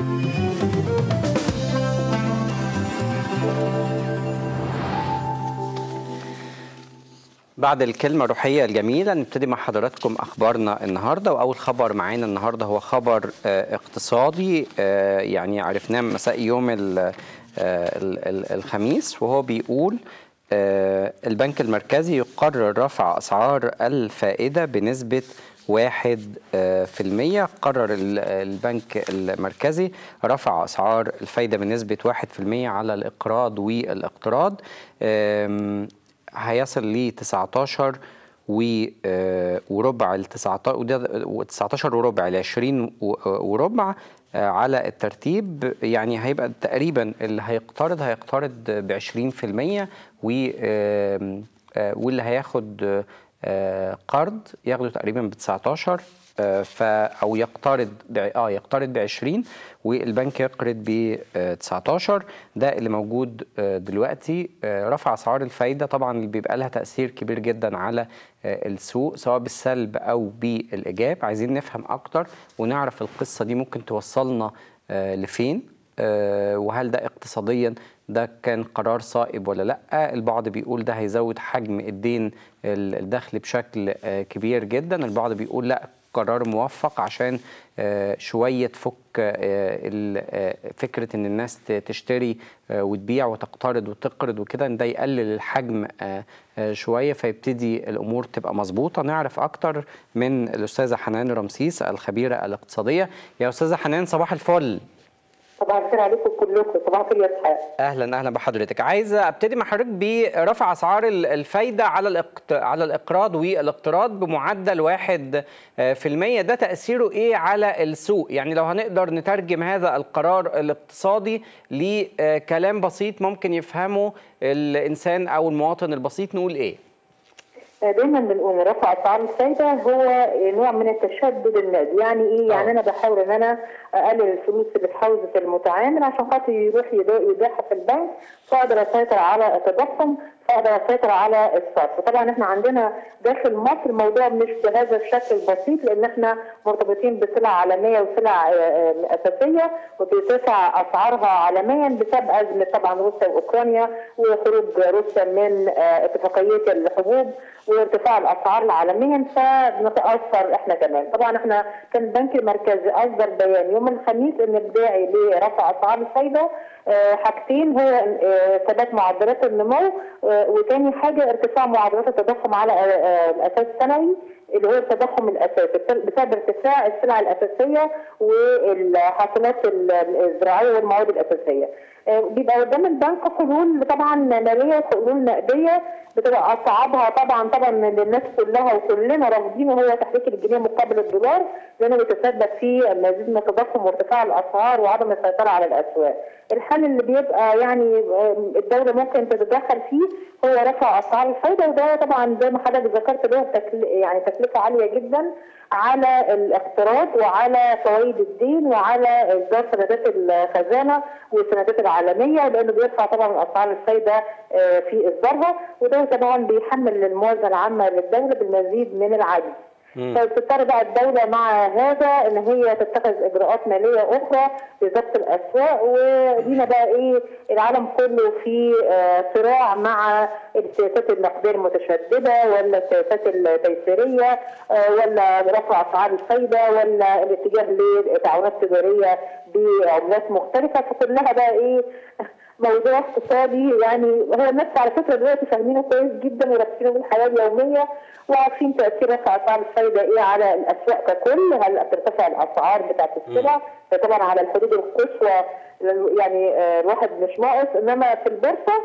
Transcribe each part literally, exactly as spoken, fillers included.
بعد الكلمة الروحية الجميلة نبتدي مع حضراتكم أخبارنا النهاردة. وأول خبر معانا النهاردة هو خبر اقتصادي يعني عرفناه مساء يوم الخميس، وهو بيقول البنك المركزي يقرر رفع أسعار الفائدة بنسبة واحد في المية. قرر البنك المركزي رفع أسعار الفائدة بنسبة واحد في المية على الإقراض والاقتراض، هيصل ل تسعتاشر وربع ل تسعتاشر وربع ل عشرين وربع على الترتيب. يعني هيبقى تقريبا اللي هيقترض هيقترض ب عشرين في المية، واللي هياخد قرض ياخده تقريبا ب تسعتاشر ف او يقترض اه يقترض ب عشرين والبنك يقرض ب تسعتاشر. ده اللي موجود دلوقتي. رفع اسعار الفايده طبعا اللي بيبقى لها تاثير كبير جدا على السوق سواء بالسلب او بالايجاب. عايزين نفهم اكتر ونعرف القصه دي ممكن توصلنا لفين، وهل ده اقتصاديا ده كان قرار صائب ولا لا. البعض بيقول ده هيزود حجم الدين الدخل بشكل كبير جدا، البعض بيقول لا قرار موفق عشان شوية فك فكرة ان الناس تشتري وتبيع وتقترض وتقرض وكده، ده يقلل الحجم شوية فيبتدي الامور تبقى مظبوطة. نعرف اكتر من الاستاذة حنان رمسيس الخبيرة الاقتصادية. يا استاذة حنان صباح الفل. صباح الخير عليكم كلكم. صباح الخير يا اسحاق. اهلا اهلا بحضرتك. عايزه ابتدي مع حضرتك برفع اسعار الفايده على الاقت... على الاقراض والاقتراض بمعدل واحد في المية. ده تاثيره ايه على السوق؟ يعني لو هنقدر نترجم هذا القرار الاقتصادي لكلام بسيط ممكن يفهمه الانسان او المواطن البسيط، نقول ايه؟ دايما بنقول رفع اسعار الفايده هو نوع من التشدد النقدي. يعني ايه؟ يعني انا بحاول ان انا اقلل الفلوس اللي في حوزه المتعامل عشان خاطر يروح يودعها في البنك، فاقدر اسيطر على التضخم، فاقدر اسيطر على الصرف. طبعا احنا عندنا داخل مصر الموضوع مش بهذا الشكل البسيط، لان احنا مرتبطين بسلع عالميه وسلع اساسيه وبترتفع اسعارها عالميا بسبب ازمه طبعا روسيا واوكرانيا وخروج روسيا من اتفاقيه الحبوب وارتفاع الاسعار عالميا، فبنتاثر احنا كمان. طبعا احنا كان البنك المركزي اصدر بيان يوم الخميس ان الداعي لرفع اسعار الفايده حاجتين، هو ثبات معدلات النمو، وثاني حاجه ارتفاع معدلات التضخم على الاساس السنوي اللي هو التضخم الاساسي بسبب ارتفاع السلع الاساسيه والحاصلات الزراعيه والمواد الاساسيه. بيبقى قدام البنك حلول طبعا ماليه وحلول نقديه بتبقى اصعبها طبعا طبعا للناس كلها وكلنا رافضينه هو تحريك الجنيه مقابل الدولار، لانه بيتسبب في مزيد من التضخم وارتفاع الاسعار وعدم السيطره على الاسواق. الحل اللي بيبقى يعني الدوله ممكن تتدخل فيه هو رفع اسعار الفايده، وده طبعا زي ما حضرتك ذكرت له تكل... يعني تكلفه عاليه جدا على الاقتراض وعلى فوائد الدين وعلى اصدار سندات الخزانه والسندات العالميه، لانه بيرفع طبعا اسعار الفايده في اصدارها، وده طبعا بيحمل الموازنه العامه للدوله بالمزيد من العجز. فبتضطر بقى الدوله مع هذا ان هي تتخذ اجراءات ماليه اخرى لضبط الاسواق. ودينا بقى ايه العالم كله في صراع مع السياسات النقديه المتشدده ولا السياسات التيسيريه ولا رفع اسعار الفايده ولا الاتجاه لتعاونات تجاريه بعملات مختلفه، فكلها بقى ايه موضوع اقتصادي. يعني هو الناس على فكره دلوقتي فاهمينه كويس جدا وركزينه في الحياه اليوميه وعارفين تاثير رفع اسعار الفايده ايه على الاسواق ككل. هل بترتفع الاسعار بتاعت السلع؟ طبعا على الحدود القصوى يعني الواحد مش ناقص، انما في البورصه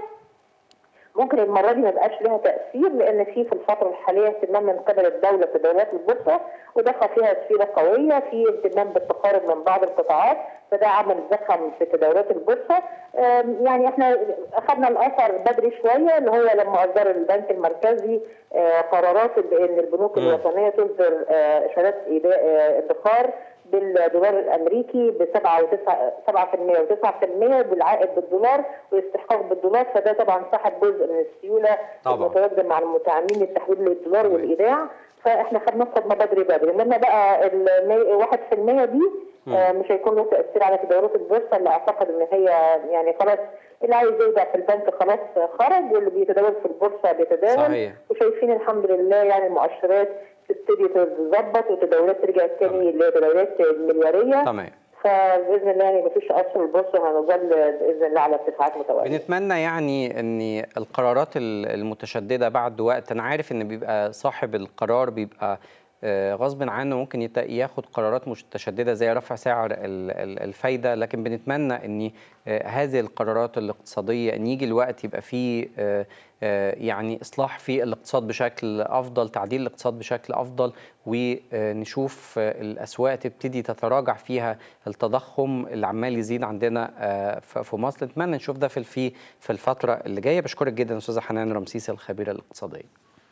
ممكن المره دي ما يبقاش لها تاثير، لان في في الفتره الحاليه اهتمام من قبل الدوله بتداولات البورصه ودخل فيها سيوله قويه، في اهتمام بالتقارب من بعض القطاعات، فده عمل زخم في تداولات البورصه. يعني احنا اخذنا الاثر بدري شويه اللي هو لما اصدر البنك المركزي قرارات بان البنوك الوطنيه تصدر شهادات ادخار بالدولار الامريكي ب سبعة في المية وتسعة في المية بالعائد بالدولار واستحقاق بالدولار، فده طبعا سحب جزء من السيوله المتواجده مع المتعاملين للتحويل للدولار والايداع، فاحنا خدنا صدمه بدري بدري. انما بقى ال واحد في المية دي آه مش هيكون له تاثير على تداولات البورصه اللي اعتقد ان هي يعني خلاص اللي عايز يودع في البنك خلاص خرج، واللي بيتداول في البورصه بيتداول. صحيح. وشايفين الحمد لله يعني المؤشرات تبتدي تتظبط وتداولات ترجع تاني لتداولات ملياريه. تمام. فباذن الله يعني مفيش اثر البورصه، هنظل باذن الله على ارتفاعات متواليه. بنتمنى يعني ان القرارات المتشدده بعد وقت، انا عارف ان بيبقى صاحب القرار بيبقى غصب عنه ممكن ياخد قرارات متشدده زي رفع سعر الفايده، لكن بنتمنى ان هذه القرارات الاقتصاديه ان يجي الوقت يبقى فيه يعني اصلاح في الاقتصاد بشكل افضل، تعديل الاقتصاد بشكل افضل، ونشوف الاسواق تبتدي تتراجع فيها التضخم اللي عمال يزيد عندنا في مصر. نتمنى نشوف ده في في الفتره اللي جايه. بشكرك جدا استاذه حنان رمسيس الخبيره الاقتصاديه.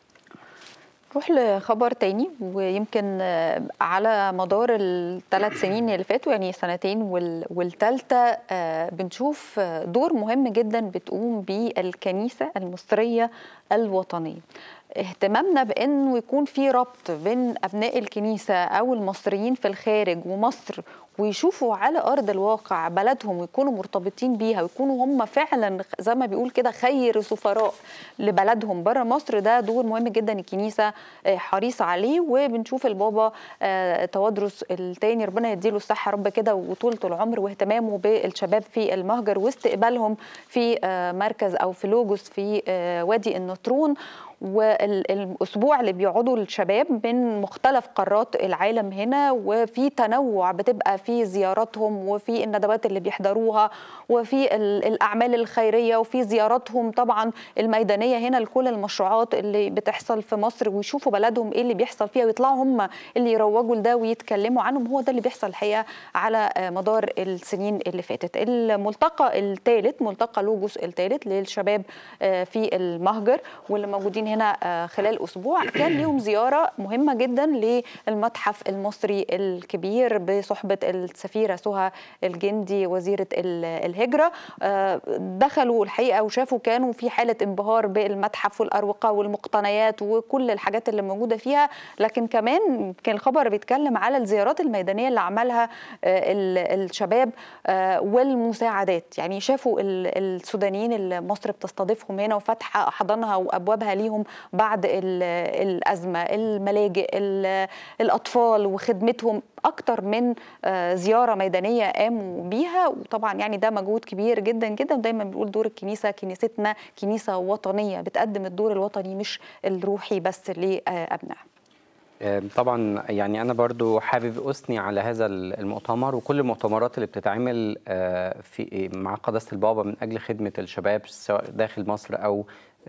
نروح لخبر تاني، ويمكن على مدار الثلاث سنين اللي فاتوا يعني سنتين والثالثه بنشوف دور مهم جدا بتقوم به الكنيسه المصريه الوطنيه. اهتمامنا بانه يكون في ربط بين ابناء الكنيسه او المصريين في الخارج ومصر، ويشوفوا على ارض الواقع بلدهم ويكونوا مرتبطين بيها ويكونوا هم فعلا زي ما بيقول كده خير سفراء لبلدهم بره مصر. ده دور مهم جدا الكنيسه حريصه عليه. وبنشوف البابا تودرس الثاني ربنا يديله الصحه رب كده وطولة العمر، واهتمامه بالشباب في المهجر واستقبالهم في مركز او في لوجوس في وادي النطرون. والاسبوع اللي بيقعدوا الشباب من مختلف قارات العالم هنا، وفي تنوع بتبقى في زياراتهم وفي الندوات اللي بيحضروها وفي الاعمال الخيريه وفي زياراتهم طبعا الميدانيه هنا لكل المشروعات اللي بتحصل في مصر، ويشوفوا بلدهم ايه اللي بيحصل فيها ويطلعوا هم اللي يروجوا لده ويتكلموا عنهم. هو ده اللي بيحصل الحقيقه على مدار السنين اللي فاتت. الملتقى الثالث ملتقى لوجوس الثالث للشباب في المهجر واللي موجودين هنا خلال أسبوع، كان ليهم زيارة مهمة جدا للمتحف المصري الكبير بصحبة السفيرة سهى الجندي وزيرة الهجرة. دخلوا الحقيقة وشافوا كانوا في حالة انبهار بالمتحف والأروقة والمقتنيات وكل الحاجات اللي موجودة فيها. لكن كمان كان الخبر بيتكلم على الزيارات الميدانية اللي عملها الشباب والمساعدات. يعني شافوا السودانيين اللي مصر بتستضيفهم هنا وفتح أحضانها وأبوابها ليهم بعد الأزمة، الملاجئ، الأطفال وخدمتهم، أكتر من زيارة ميدانية قاموا بيها. وطبعا يعني ده مجهود كبير جدا جدا. دايما بنقول دور الكنيسة، كنيستنا كنيسة وطنية بتقدم الدور الوطني مش الروحي بس لأبنائها. طبعا يعني أنا برضو حابب أثني على هذا المؤتمر وكل المؤتمرات اللي بتتعمل في مع قداسة البابا من أجل خدمة الشباب سواء داخل مصر أو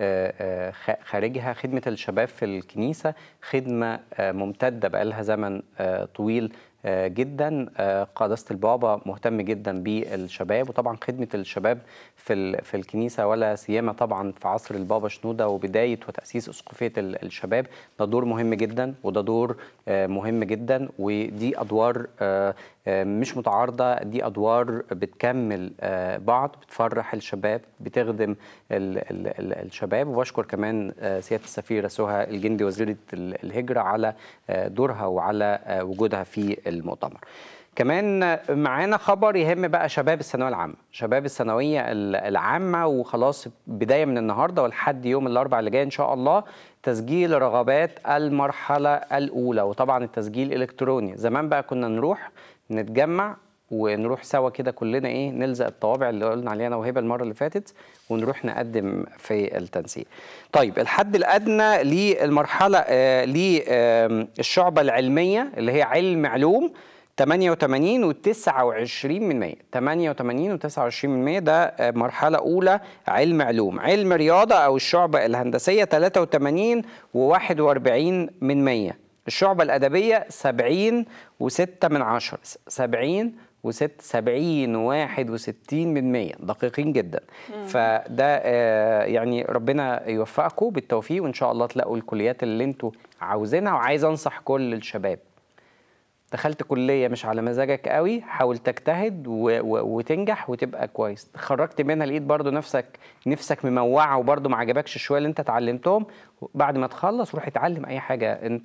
خارجها. خدمة الشباب في الكنيسة خدمة ممتدة بقالها زمن طويل جدا. قداسة البابا مهتم جدا بالشباب، وطبعا خدمة الشباب في في الكنيسة ولا سيما طبعا في عصر البابا شنودة وبداية وتأسيس أسقفية الشباب، ده دور مهم جدا وده دور مهم جدا. ودي أدوار مش متعارضة، دي أدوار بتكمل بعض، بتفرح الشباب، بتخدم الشباب. وبشكر كمان سيادة السفيرة سهى الجندي وزيرة الهجرة على دورها وعلى وجودها في المؤتمر. كمان معانا خبر يهم بقى شباب الثانويه العامه، شباب الثانويه العامه، وخلاص بدايه من النهارده ولحد يوم الاربعاء اللي جاي ان شاء الله تسجيل رغبات المرحله الاولى. وطبعا التسجيل الكتروني. زمان بقى كنا نروح نتجمع ونروح سوا كده كلنا ايه نلزق الطوابع اللي قلنا عليها انا وهبه المره اللي فاتت ونروح نقدم في التنسيق. طيب الحد الادنى للمرحله آه للشعبه العلميه اللي هي علم علوم ثمانية وثمانين وتسعة وعشرين من مية، ثمانية وثمانين وتسعة وعشرين من مية ده مرحله اولى علم علوم. علم رياضه او الشعبه الهندسيه ثلاثة وثمانين وواحد وأربعين من مية. الشعبه الادبيه سبعين وستة من عشرة، سبعين وست سبعين وواحد وستين من مية، دقيقين جدا. مم. فده آه يعني ربنا يوفقكم بالتوفيق وان شاء الله تلاقوا الكليات اللي انتوا عاوزينها. وعايز انصح كل الشباب، دخلت كليه مش على مزاجك قوي حاول تجتهد وتنجح وتبقى كويس. خرجت منها لقيت برضو نفسك نفسك مموعه وبرضو ما عجبكش شويه اللي انت اتعلمتهم، بعد ما تخلص روح اتعلم اي حاجه انت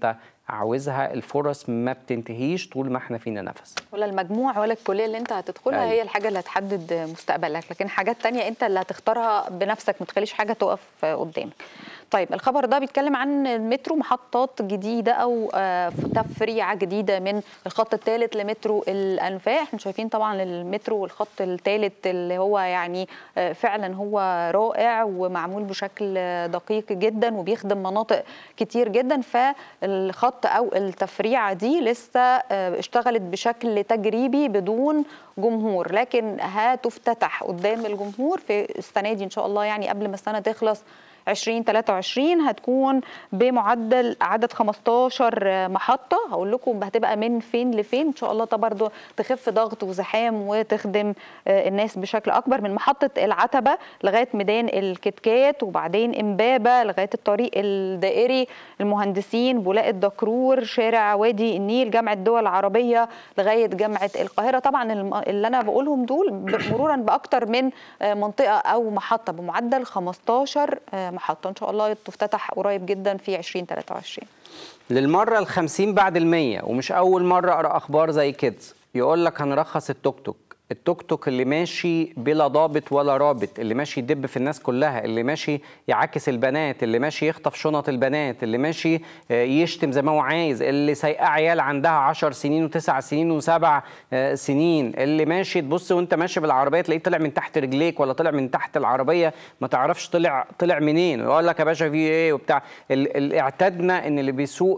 عاوزها الفرص ما بتنتهيش طول ما احنا فينا نفس. ولا المجموع ولا الكليه اللي انت هتدخلها هي الحاجه اللي هتحدد مستقبلك، لكن حاجات تانية انت اللي هتختارها بنفسك، ما تخليش حاجه تقف قدامك. طيب الخبر ده بيتكلم عن المترو، محطات جديده او تفريعه جديده من الخط الثالث لمترو الانفاق. احنا شايفين طبعا المترو والخط الثالث اللي هو يعني فعلا هو رائع ومعمول بشكل دقيق جدا وبيخدم مناطق كتير جدا. فالخط او التفريعه دي لسه اشتغلت بشكل تجريبي بدون جمهور، لكن هتفتتح قدام الجمهور في السنه دي ان شاء الله، يعني قبل ما السنه تخلص ألفين وثلاثة وعشرين هتكون بمعدل عدد خمستاشر محطة. هقول لكم هتبقى من فين لفين ان شاء الله، ده برضه تخف ضغط وزحام وتخدم الناس بشكل اكبر، من محطة العتبة لغاية ميدان الكتكات، وبعدين امبابة لغاية الطريق الدائري، المهندسين، بولاق الدكرور، شارع وادي النيل، جامعة الدول العربية لغاية جامعة القاهرة. طبعا اللي انا بقولهم دول مرورا باكتر من منطقة او محطة بمعدل خمستاشر محطة ان شاء الله تفتتح قريب جدا في ألفين وثلاثة وعشرين. للمرة الخمسين بعد المية، ومش أول مرة أقرأ أخبار زي كده يقول لك هنرخص التوك توك. التوك توك اللي ماشي بلا ضابط ولا رابط، اللي ماشي يدب في الناس كلها، اللي ماشي يعاكس البنات، اللي ماشي يخطف شنط البنات، اللي ماشي يشتم زي ما هو عايز، اللي سايقه عيال عندها عشر سنين وتسع سنين وسبع سنين، اللي ماشي تبص وانت ماشي بالعربيه تلاقيه طلع من تحت رجليك ولا طلع من تحت العربيه ما تعرفش طلع طلع منين، ويقول لك يا باشا في ايه وبتاع. اعتدنا ان اللي بيسوق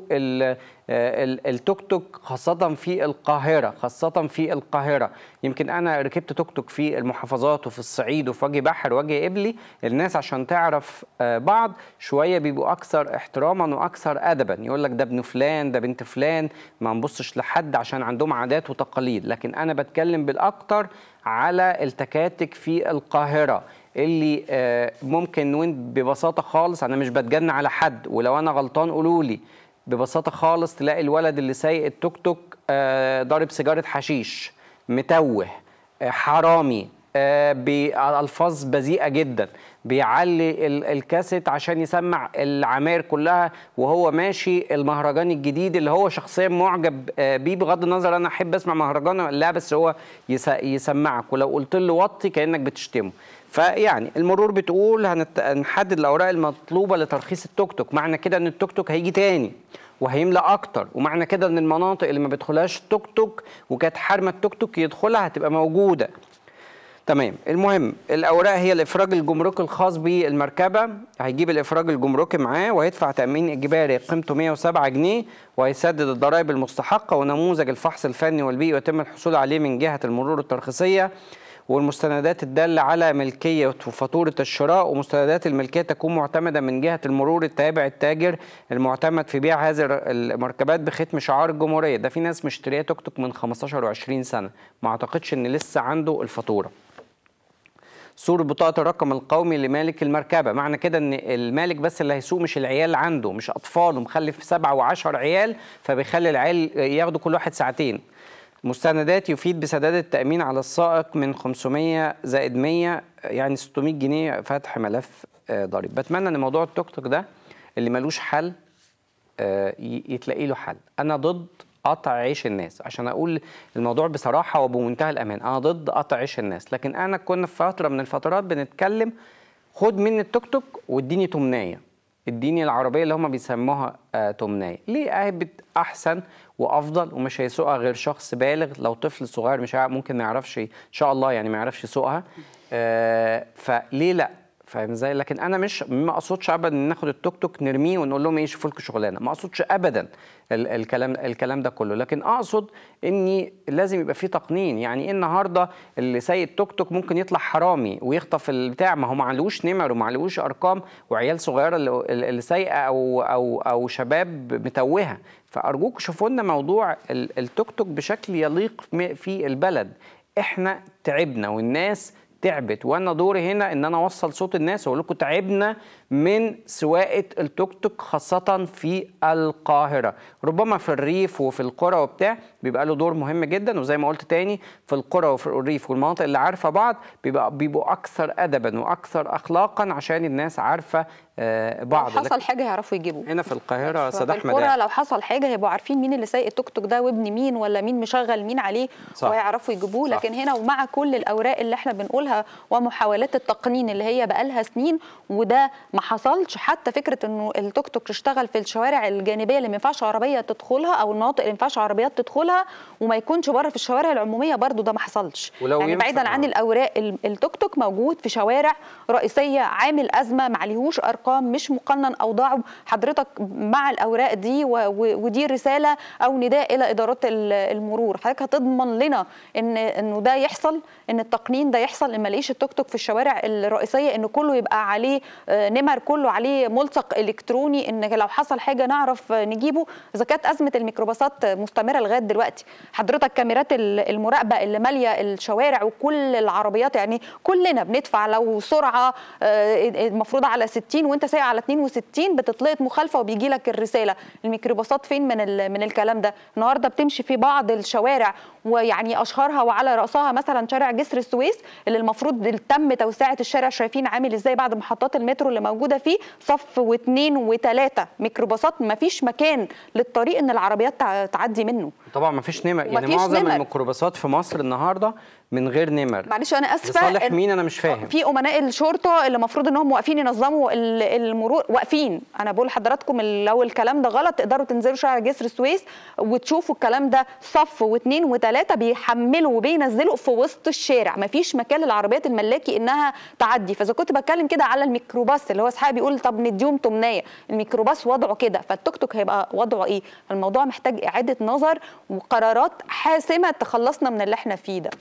التوك توك خاصة في القاهرة، خاصة في القاهرة يمكن أنا ركبت توك توك في المحافظات وفي الصعيد وفي وجه بحر وجه قبلي، الناس عشان تعرف بعض شوية بيبقوا أكثر احتراما وأكثر أدبا، يقول لك ده ابن فلان ده بنت فلان، ما نبصش لحد عشان عندهم عادات وتقاليد. لكن أنا بتكلم بالأكتر على التكاتك في القاهرة اللي ممكن وين ببساطة خالص، أنا مش بتجنى على حد ولو أنا غلطان قولوا لي، ببساطة خالص تلاقي الولد اللي سايق التوك توك ضارب سيجارة حشيش، متوه، حرامي، بألفاظ بذيئة جدا، بيعلي الكاسيت عشان يسمع العماير كلها وهو ماشي المهرجان الجديد اللي هو شخصيا معجب بيه، بغض النظر أنا أحب أسمع مهرجان لا، بس هو يسمعك ولو قلت له وطي كأنك بتشتمه. فيعني المرور بتقول هنحدد الأوراق المطلوبة لترخيص التوك توك، معنى كده أن التوك توك هيجي تاني وهيملأ أكتر، ومعنى كده أن المناطق اللي ما بيدخلهاش التوك توك وكانت حارمة التوك توك يدخلها هتبقى موجودة. تمام. المهم الأوراق هي الإفراج الجمركي الخاص بالمركبة، هيجيب الإفراج الجمركي معاه وهيدفع تأمين إجباري قيمته مئة وسبعة جنيه، وهيسدد الضرائب المستحقة، ونموذج الفحص الفني والبيئي ويتم الحصول عليه من جهة المرور الترخيصية، والمستندات الدالة على ملكية وفاتورة الشراء، ومستندات الملكية تكون معتمدة من جهة المرور التابع التاجر المعتمد في بيع هذه المركبات بختم شعار الجمهورية. ده في ناس مشتريه توك توك من خمستاشر وعشرين سنة، ما اعتقدش ان لسه عنده الفاتورة. صورة بطاقة الرقم القومي لمالك المركبة، معنى كده ان المالك بس اللي هيسوق مش العيال عنده، مش اطفاله، مخلف سبعة وعشر عيال فبيخلي العيال ياخدوا كل واحد ساعتين. مستندات يفيد بسداد التأمين على السائق من خمسمية زائد مية، يعني ستمية جنيه فتح ملف ضريب. بتمنى ان موضوع التوك توك ده اللي ملوش حل يتلاقي له حل. انا ضد قطع عيش الناس، عشان اقول الموضوع بصراحه وبمنتهى الامان، انا ضد قطع عيش الناس، لكن انا كنا في فتره من الفترات بنتكلم خد مني التوك توك واديني تمنايه، اديني العربيه اللي هم بيسموها آه تمنايه، ليه؟ اهبت احسن وافضل، ومش هيسوقها غير شخص بالغ، لو طفل صغير مش ممكن ما يعرفش ان شاء الله يعني ما يعرفش يسوقها، آه فليه لا؟ فاهم ازاي؟ لكن انا مش ما اقصدش ابدا ان ناخد التوك توك نرميه ونقول لهم ايه شوفوا لكم شغلانه، ما اقصدش ابدا الكلام الكلام ده كله، لكن اقصد اني لازم يبقى في تقنين. يعني ايه النهارده اللي سايق التوك توك ممكن يطلع حرامي ويخطف البتاع، ما هو معلوش نمر ومعلوش ارقام، وعيال صغيره اللي, اللي سايقه او او او شباب متوهه. فارجوك شوفوا لنا موضوع التوك توك بشكل يليق في البلد. احنا تعبنا والناس تعبت، وانا دوري هنا ان انا اوصل صوت الناس واقول لكم تعبنا من سواقه التوك توك خاصه في القاهره، ربما في الريف وفي القرى وبتاع بيبقى له دور مهم جدا. وزي ما قلت تاني في القرى وفي الريف والمناطق اللي عارفه بعض بيبقى بيبقوا اكثر ادبا واكثر اخلاقا عشان الناس عارفه بعض. لو حصل حاجه يعرفوا يجيبوه. هنا في القاهره سيد احمد في القرى لو حصل حاجه هيبقوا عارفين مين اللي سايق التوك توك ده وابن مين ولا مين مشغل مين عليه، وهيعرفوا يجيبوه. لكن هنا ومع كل الاوراق اللي احنا بنقولها ومحاولات التقنين اللي هي بقى لها سنين وده ما حصلش، حتى فكره انه التوك توك يشتغل في الشوارع الجانبيه اللي ما ينفعش عربيه تدخلها او المناطق اللي ما ينفعش عربيات تدخلها وما يكونش بره في الشوارع العموميه، برده ده ما حصلش. يعني بعيدا عن الاوراق التوك توك موجود في شوارع رئيسيه عامل ازمه ما عليهوش ارقام، مش مقنن اوضاعه. حضرتك مع الاوراق دي ودي رساله او نداء الى ادارات المرور، حضرتك هتضمن لنا ان انه ده يحصل، ان التقنين ده يحصل، ان ما الاقيش التوك توك في الشوارع الرئيسيه ان كله يبقى عليه نمر، كله عليه ملصق الكتروني، ان لو حصل حاجه نعرف نجيبه. اذا كانت ازمه الميكروباصات مستمره لغايه دلوقتي، حضرتك كاميرات المراقبه اللي ماليه الشوارع وكل العربيات، يعني كلنا بندفع لو سرعه المفروض على ستين وانت سايق على اتنين وستين بتطلقت مخالفه وبيجي لك الرساله. الميكروباصات فين من من الكلام ده؟ النهارده بتمشي في بعض الشوارع ويعني اشهرها وعلى راسها مثلا شارع جسر السويس اللي المفروض تم توسعه الشارع، شايفين عامل ازاي بعد محطات المترو اللي موجوده فيه، صف واثنين وثلاثه ميكروباصات، ما فيش مكان للطريق ان العربيات تعدي منه. طبعا ما فيش نمر، يعني معظم نمر. الميكروباصات في مصر النهارده من غير نمر. معلش انا اسفه، لصالح مين انا مش فاهم. في امناء الشرطه اللي المفروض انهم واقفين ينظموا المرور واقفين. انا بقول لحضراتكم لو الكلام ده غلط تقدروا تنزلوا شارع جسر السويس وتشوفوا الكلام ده، صف واثنين وثلاثه بيحملوا وبينزلوا في وسط الشارع، ما فيش مكان للعربيات الملاكي انها تعدي. فاذا كنت بتكلم كده على الميكروباص اللي هو اسحاق بيقول طب نديهم تمنيه، الميكروباص وضعه كده، فالتوك توك هيبقى وضعه ايه؟ الموضوع محتاج اعاده نظر وقرارات حاسمه تخلصنا من اللي احنا فيه ده.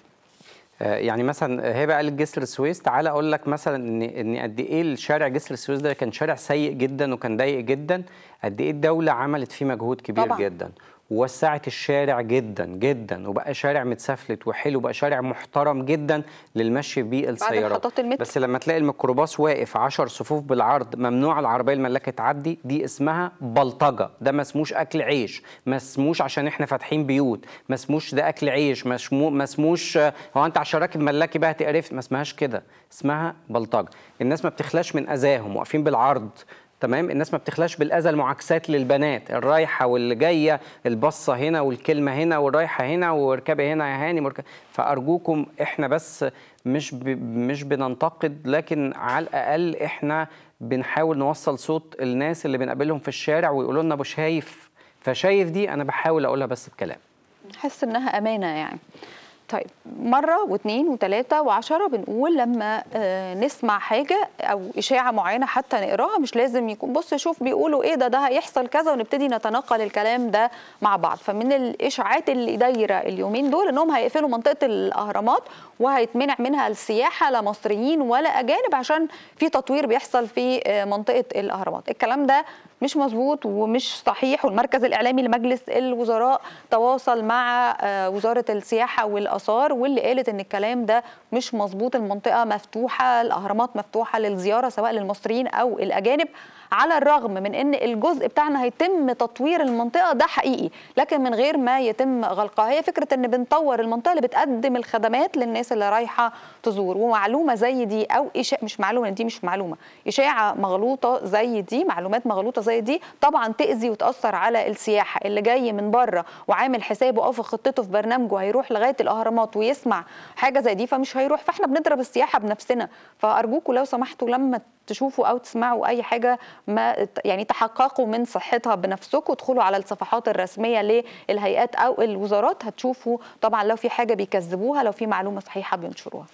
يعني مثلا هبه قالت جسر السويس، تعالى اقول لك مثلا ان ان قد ايه الشارع جسر السويس ده كان شارع سيء جدا وكان ضيق جدا، قد ايه الدوله عملت فيه مجهود كبير طبعا. جدا ووسعت الشارع جدا جدا وبقى شارع متسفلت وحلو، بقى شارع محترم جدا للمشي بيه السيارات. بس لما تلاقي الميكروباص واقف عشر صفوف بالعرض ممنوع العربيه الملاكه تعدي، دي اسمها بلطجه، ده ما اسموش اكل عيش، ما اسموش عشان احنا فاتحين بيوت، ما اسموش ده اكل عيش، ما اسموش هو انت عشان راكب ملاكي بقى هتقرف، ما اسمهاش كده، اسمها بلطجه. الناس ما بتخلاش من اذاهم، واقفين بالعرض تمام. الناس ما بتخلاش بالاذى المعاكسات للبنات الرايحه واللي جايه، البصه هنا والكلمه هنا والرايحه هنا واركبي هنا يا هاني مركب. فارجوكم احنا بس مش ب... مش بننتقد، لكن على الاقل احنا بنحاول نوصل صوت الناس اللي بنقابلهم في الشارع ويقولوا لنا ابو شايف، فشايف دي انا بحاول اقولها بس بكلام، نحس انها امانه يعني. طيب مرة واثنين وثلاثة وعشرة بنقول لما آه نسمع حاجة أو إشاعة معينة حتى نقراها، مش لازم يكون بص شوف بيقولوا إيه ده ده هيحصل كذا ونبتدي نتناقل الكلام ده مع بعض. فمن الإشاعات اللي دايرة اليومين دول إنهم هيقفلوا منطقة الأهرامات وهيتمنع منها السياحة لا مصريين ولا أجانب عشان في تطوير بيحصل في آه منطقة الأهرامات. الكلام ده مش مظبوط ومش صحيح، والمركز الإعلامي لمجلس الوزراء تواصل مع آه وزارة السياحة والآثار واللي قالت ان الكلام ده مش مظبوط. المنطقه مفتوحه، الاهرامات مفتوحه للزياره سواء للمصريين او الاجانب، على الرغم من ان الجزء بتاعنا هيتم تطوير المنطقه ده حقيقي، لكن من غير ما يتم غلقها. هي فكره ان بنطور المنطقه اللي بتقدم الخدمات للناس اللي رايحه تزور. ومعلومه زي دي او إشاعة، مش معلومه دي مش معلومه، اشاعه مغلوطه زي دي، معلومات مغلوطه زي دي طبعا تاذي وتاثر على السياحه. اللي جاي من بره وعامل حسابه او في خطته في برنامجه هيروح لغايه الاهرامات ويسمع حاجه زي دي فمش هيروح، فاحنا بنضرب السياحه بنفسنا. فارجوكم لو سمحتوا لما تشوفوا او تسمعوا اي حاجه ما يعني تحققوا من صحتها بنفسكم، ادخلوا على الصفحات الرسميه للهيئات او الوزارات، هتشوفوا طبعا لو في حاجه بيكذبوها، لو في معلومه صحيحه بينشروها.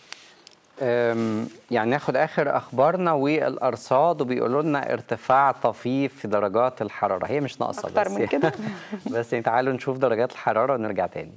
يعني ناخد اخر اخبارنا والارصاد، وبيقولوا لنا ارتفاع طفيف في درجات الحراره، هي مش ناقصه اكتر بس من كده. بس تعالوا نشوف درجات الحراره ونرجع تاني.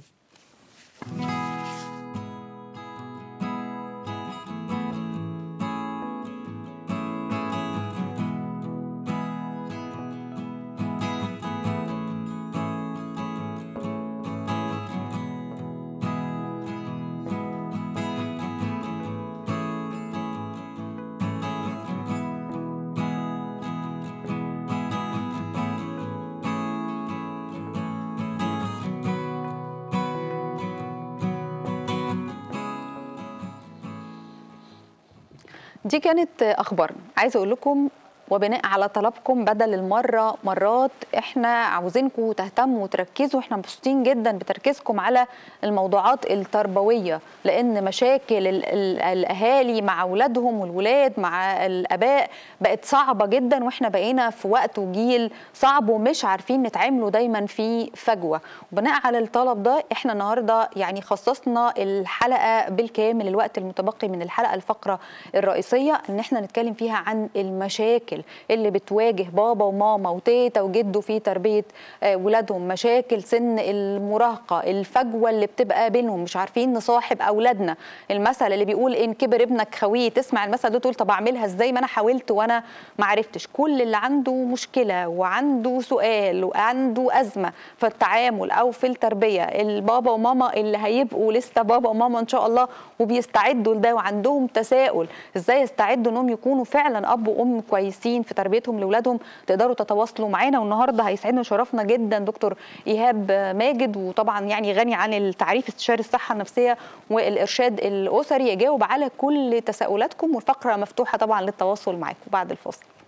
دي كانت اخبارنا. عايزه اقول لكم وبناء على طلبكم بدل المرة مرات احنا عاوزينكم تهتموا وتركزوا، احنا مبسوطين جدا بتركيزكم على الموضوعات التربوية، لان مشاكل ال ال الاهالي مع اولادهم والولاد مع الاباء بقت صعبة جدا، واحنا بقينا في وقت وجيل صعب ومش عارفين نتعاملوا دايما في فجوة. وبناء على الطلب ده احنا النهاردة يعني خصصنا الحلقة بالكامل، الوقت المتبقي من الحلقة الفقرة الرئيسية ان احنا نتكلم فيها عن المشاكل اللي بتواجه بابا وماما وتيتا وجدو في تربية ولادهم، مشاكل سن المراهقة، الفجوة اللي بتبقى بينهم، مش عارفين نصاحب أولادنا. المثل اللي بيقول إن كبر ابنك خويه، تسمع المثل ده تقول طب أعملها إزاي ما أنا حاولت وأنا ما عرفتش. كل اللي عنده مشكلة وعنده سؤال وعنده أزمة في التعامل أو في التربية، البابا وماما اللي هيبقوا لسه بابا وماما إن شاء الله وبيستعدوا لده وعندهم تساؤل إزاي يستعدوا إنهم يكونوا فعلا أب وأم كويسين في تربيتهم لاولادهم، تقدروا تتواصلوا معانا. والنهارده هيسعدنا وشرفنا جدا دكتور ايهاب ماجد، وطبعا يعني غني عن التعريف، استشاري الصحه النفسيه والارشاد الاسري، يجاوب على كل تساؤلاتكم، والفقره مفتوحه طبعا للتواصل معاكم بعد الفاصل.